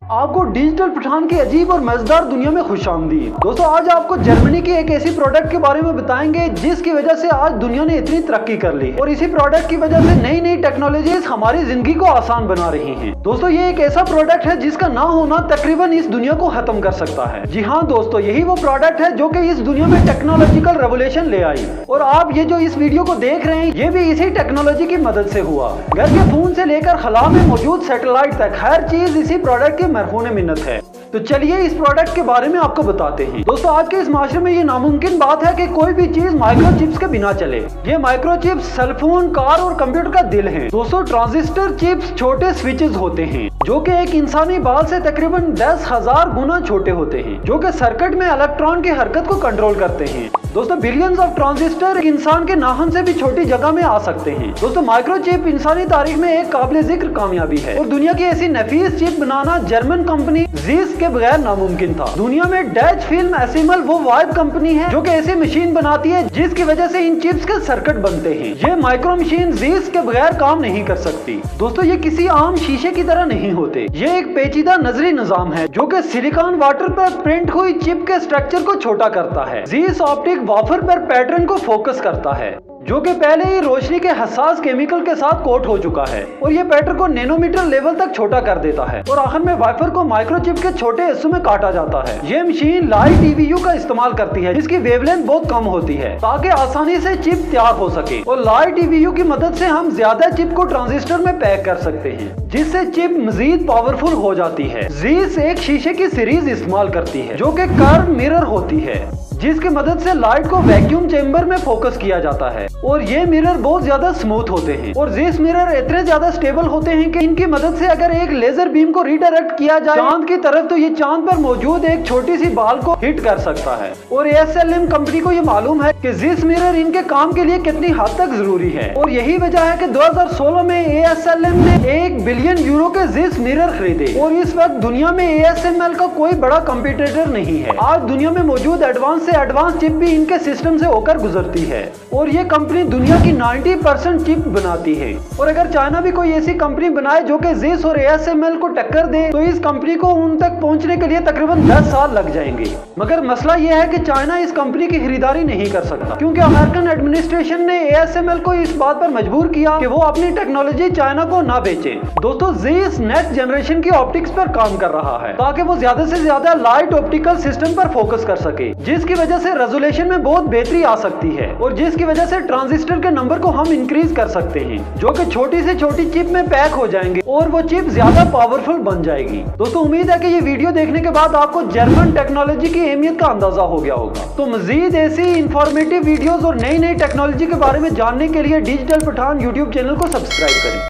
आपको डिजिटल पठान की अजीब और मजेदार दुनिया में खुशामदीद। दोस्तों, आज आपको जर्मनी की एक ऐसी प्रोडक्ट के बारे में बताएंगे जिसकी वजह से आज दुनिया ने इतनी तरक्की कर ली और इसी प्रोडक्ट की वजह से नई नई टेक्नोलॉजीज हमारी जिंदगी को आसान बना रही हैं। दोस्तों, ये एक ऐसा प्रोडक्ट है जिसका ना होना तकरीबन इस दुनिया को खत्म कर सकता है। जी हाँ दोस्तों, यही वो प्रोडक्ट है जो कि इस दुनिया में टेक्नोलॉजिकल रेवोल्यूशन ले आई और आप ये जो इस वीडियो को देख रहे हैं ये भी इसी टेक्नोलॉजी की मदद से हुआ। घर के फोन से लेकर खला में मौजूद सैटेलाइट तक हर चीज इसी प्रोडक्ट की मरहून मिन्नत है। तो चलिए इस प्रोडक्ट के बारे में आपको बताते हैं। दोस्तों, आज के इस माशरे में ये नामुमकिन बात है कि कोई भी चीज माइक्रोचिप्स के बिना चले। ये माइक्रोचिप्स सेलफोन, कार और कंप्यूटर का दिल है। दोस्तों, ट्रांजिस्टर चिप्स छोटे स्विचेस होते हैं जो कि एक इंसानी बाल से तकरीबन 10,000 गुना छोटे होते हैं, जो कि सर्किट में इलेक्ट्रॉन की हरकत को कंट्रोल करते हैं। दोस्तों, बिलियंस ऑफ ट्रांजिस्टर इंसान के नाखून से भी छोटी जगह में आ सकते हैं। दोस्तों, माइक्रोचिप इंसानी तारीख में एक काबिल जिक्र कामयाबी है और दुनिया की ऐसी नफीस चिप बनाना जर्मन कंपनी जीस के बगैर नामुमकिन था। दुनिया में डच फिल्म एसिमल वो वाइब कंपनी है जो कि ऐसी मशीन बनाती है जिसकी वजह से इन चिप्स के सर्किट बनते हैं। ये माइक्रो मशीन जीस के बगैर काम नहीं कर सकती। दोस्तों, ये किसी आम शीशे की तरह नहीं होते। ये एक पेचीदा नजरी निजाम है जो कि सिलिकॉन वाटर पर प्रिंट हुई चिप के स्ट्रक्चर को छोटा करता है। जीस ऑप्टिक वाफर पर पैटर्न को फोकस करता है जो कि पहले ही रोशनी के हसास केमिकल के साथ कोट हो चुका है और ये पैटर्न को नैनोमीटर लेवल तक छोटा कर देता है और आखिर में वाइफर को माइक्रोचिप के छोटे हिस्सों में काटा जाता है। ये मशीन लाइट ईवीयू का इस्तेमाल करती है जिसकी वेवलेंथ बहुत कम होती है ताकि आसानी से चिप तैयार हो सके और लाइट ईवीयू की मदद से हम ज्यादा चिप को ट्रांजिस्टर में पैक कर सकते हैं जिससे चिप मजीद पावरफुल हो जाती है। जीस एक शीशे की सीरीज इस्तेमाल करती है जो कि कर्व मिरर होती है जिसकी मदद से लाइट को वैक्यूम चेंबर में फोकस किया जाता है और ये मिरर बहुत ज्यादा स्मूथ होते हैं और जीस मिरर इतने ज्यादा स्टेबल होते हैं कि इनकी मदद से अगर एक लेजर बीम को रिडायरेक्ट किया जाए चांद की तरफ तो ये चांद पर मौजूद एक छोटी सी बाल को हिट कर सकता है। और ASLM कंपनी को ये मालूम है कि जीस मिरर इनके काम के लिए कितनी हद तक जरूरी है और यही वजह है कि 2016 में ASLM ने 1 बिलियन यूरो के जीस मिरर खरीदे और इस वक्त दुनिया में ASML का कोई बड़ा कंपटीटर नहीं है। आज दुनिया में मौजूद एडवांस चिप भी इनके सिस्टम से होकर गुजरती है और ये कंपनी दुनिया की 90% चिप बनाती है। और अगर चाइना भी कोई ऐसी कंपनी बनाए जो कि जीस और ASML को टक्कर दे तो इस कंपनी को उन तक पहुंचने के लिए तकरीबन 10 साल लग जाएंगे। मगर मसला यह है कि चाइना इस कंपनी की खरीदारी नहीं कर सकता क्योंकि अमेरिकन एडमिनिस्ट्रेशन ने ASML को इस बात पर मजबूर किया कि वो अपनी टेक्नोलॉजी चाइना को ना बेचे। दोस्तों, जीस नेक्स्ट जनरेशन की ऑप्टिक्स पर काम कर रहा है ताकि वो ज्यादा से ज्यादा लाइट ऑप्टिकल सिस्टम पर फोकस कर सके जिसकी वजह से रेजोल्यूशन में बहुत बेहतरी आ सकती है और जिसकी वजह से ट्रांजिस्टर के नंबर को हम इंक्रीज कर सकते हैं जो कि छोटी से छोटी चिप में पैक हो जाएंगे और वो चिप ज्यादा पावरफुल बन जाएगी। दोस्तों, उम्मीद है कि ये वीडियो देखने के बाद आपको जर्मन टेक्नोलॉजी की अहमियत का अंदाजा हो गया होगा। तो मजीद ऐसी इंफॉर्मेटिव वीडियोस और नई नई टेक्नोलॉजी के बारे में जानने के लिए डिजिटल पठान यूट्यूब चैनल को सब्सक्राइब करें।